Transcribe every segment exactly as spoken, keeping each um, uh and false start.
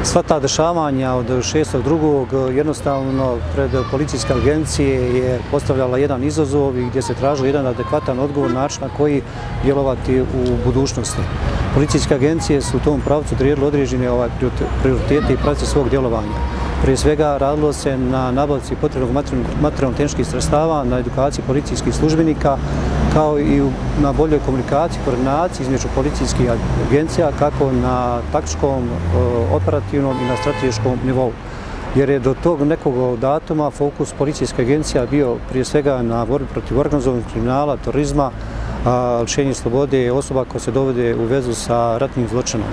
Sva ta dešavanja od šestog drugog jednostavno pred policijske agencije je postavljala jedan izazov i gdje se tražio jedan adekvatan odgovor način na koji djelovati u budućnosti. Policijske agencije su u tom pravcu odredile određene ovaj, prioritete i pravce svog djelovanja. Prije svega radilo se na nabavci potrebnog materijalno-tehničkih sredstava, na edukaciji policijskih službenika, kao i na boljoj komunikaciji, koordinaciji između policijskih agencija, kako na taktičkom, operativnom i na strateškom nivou. Jer je do tog nekog datuma fokus policijske agencija bio prije svega na borbi protiv organizovanog kriminala, terorizma, lišenje slobode osoba koje se dovode u vezu sa ratnim zločinom.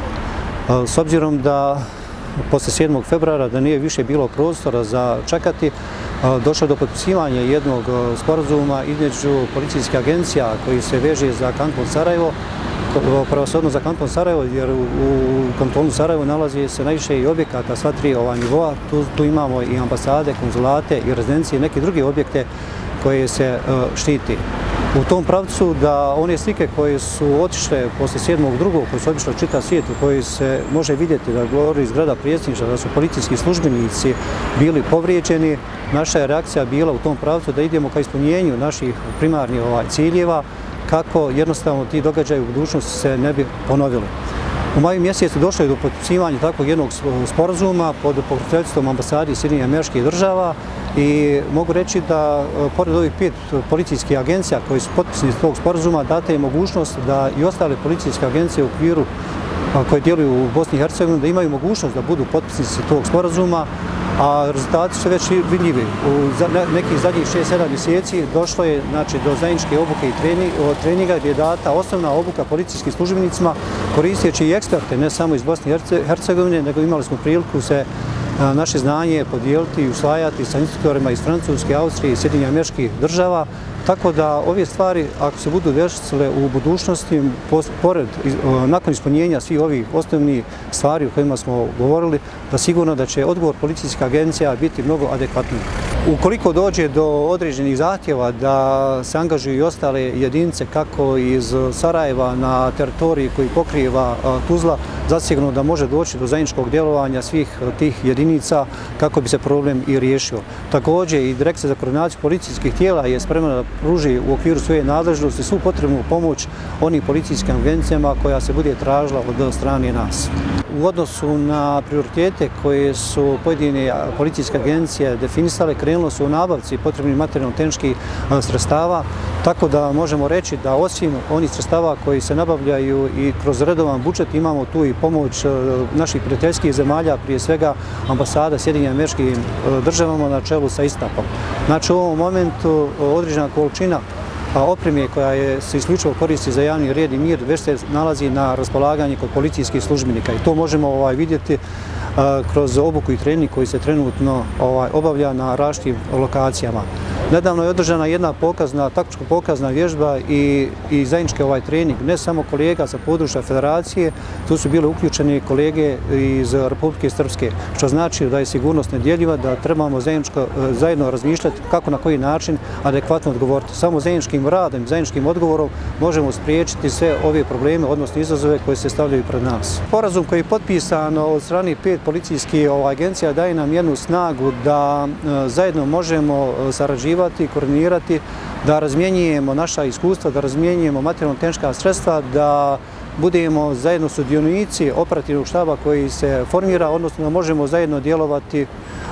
S obzirom da posle sedmog februara da nije više bilo prostora za čekati, došlo do potpisivanja jednog sporazuma između policijskih agencija koji se veže za kanton Sarajevo, pravosodno za kanton Sarajevo, jer u kantonu Sarajevo nalazi se najviše i objekata sva tri ova nivoa. Tu, tu imamo i ambasade, konzulate i rezidencije i neke druge objekte koje se štiti. U tom pravcu da one slike koje su otišle posle sedmog drugog, koje su otišle čitav svijet, u kojoj se može vidjeti da govori zgrada predsjedništva, da su policijski službenici bili povrijeđeni, naša je reakcija bila u tom pravcu da idemo ka ispunjenju naših primarnih ovaj, ciljeva, kako jednostavno ti događaji u budućnosti se ne bi ponovili. U maju mjesecu došlo je do potpisivanja takvog jednog sporazuma pod pokroviteljstvom ambasadi Sjedinjenih Američkih Država i mogu reći da pored ovih pet policijskih agencija koji su potpisnici tog sporazuma data je mogućnost da i ostale policijske agencije u okviru koje djeluju u Bosni i Hercegovini da imaju mogućnost da budu potpisnici tog sporazuma, a rezultati su već vidljivi. U nekih zadnjih šest sedam mjeseci došlo je znači, do zajedničke obuke i treninga gdje je data osnovna obuka policijskim službenicima koristeći i eksperte ne samo iz Bosne i Hercegovine, nego imali smo priliku se naše znanje podijeliti i usvajati sa instruktorima iz Francuske, Austrije i Sjedinjenih Američkih Država. Tako da ove stvari, ako se budu desile u budućnosti, pored, nakon ispunjenja svih ovih osnovnih stvari o kojima smo govorili, da sigurno da će odgovor policijskih agencija biti mnogo adekvatniji. Ukoliko dođe do određenih zahtjeva da se angažuju i ostale jedinice kako iz Sarajeva na teritoriji koji pokriva Tuzla, zasigurno da može doći do zajedničkog djelovanja svih tih jedinica kako bi se problem i riješio. Također i Direkcija za koordinaciju policijskih tijela je spremna da pruži u okviru svoje nadležnosti svu potrebnu pomoć onim policijskim agencijama koja se bude tražila od strane nas. U odnosu na prioritete koje su pojedine policijske agencije definisale, krenulo su u nabavci potrebnih materijalno-tehničkih sredstava, tako da možemo reći da osim onih sredstava koji se nabavljaju i kroz redovan budžet imamo tu i pomoć naših prijateljskih zemalja, prije svega ambasada Sjedinjenih Američkih Državama na čelu sa ISTAP-om. Znači u ovom momentu određena količina opreme koja je, se isključivo koristi za javni red i mir već se nalazi na raspolaganju kod policijskih službenika i to možemo ovaj, vidjeti a, kroz obuku i trening koji se trenutno ovaj, obavlja na različitim lokacijama. Nedavno je održana jedna pokazna, taktičko pokazna vježba i, i zajednički ovaj trening, ne samo kolega sa područja federacije, tu su bile uključeni kolege iz Republike Srpske, što znači da je sigurnost nedjeljiva, da trebamo zajedno razmišljati kako na koji način adekvatno odgovoriti. Samo zajedničkim radom, zajedničkim odgovorom možemo spriječiti sve ove probleme, odnosno izazove koje se stavljaju pred nas. Sporazum koji je potpisan od strane pet policijskih agencija daje nam jednu snagu da zajedno možemo sarađivati i koordinirati, da razmjenjujemo naša iskustva, da razmjenjujemo materijalno-tehnička sredstva, da budemo zajedno sudionici operativnog štaba koji se formira, odnosno da možemo zajedno djelovati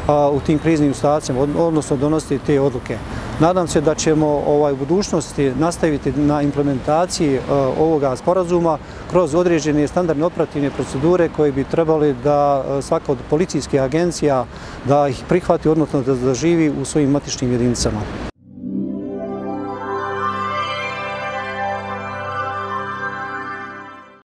u tim kriznim situacijama, odnosno donositi te odluke. Nadam se da ćemo ovaj, u budućnosti nastaviti na implementaciji ovoga sporazuma kroz određene standardne operativne procedure koje bi trebali da svaka od policijskih agencija da ih prihvati, odnosno da zaživi u svojim matičnim jedinicama.